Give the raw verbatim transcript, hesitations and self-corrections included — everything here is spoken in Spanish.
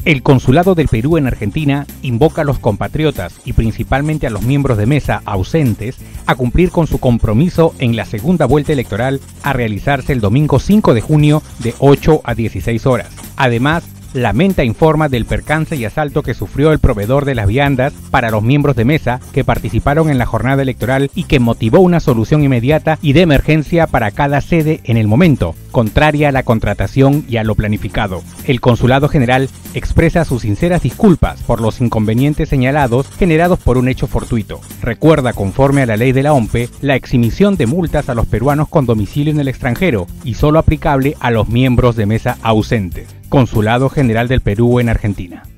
El Consulado del Perú en Argentina invoca a los compatriotas y principalmente a los miembros de mesa ausentes a cumplir con su compromiso en la segunda vuelta electoral a realizarse el domingo cinco de junio de ocho a dieciséis horas. Además, lamenta e informa del percance y asalto que sufrió el proveedor de las viandas para los miembros de mesa que participaron en la jornada electoral y que motivó una solución inmediata y de emergencia para cada sede en el momento, contraria a la contratación y a lo planificado. El Consulado General expresa sus sinceras disculpas por los inconvenientes señalados generados por un hecho fortuito. Recuerda, conforme a la ley de la O M P E, la exhibición de multas a los peruanos con domicilio en el extranjero y solo aplicable a los miembros de mesa ausentes. Consulado General del Perú en Argentina.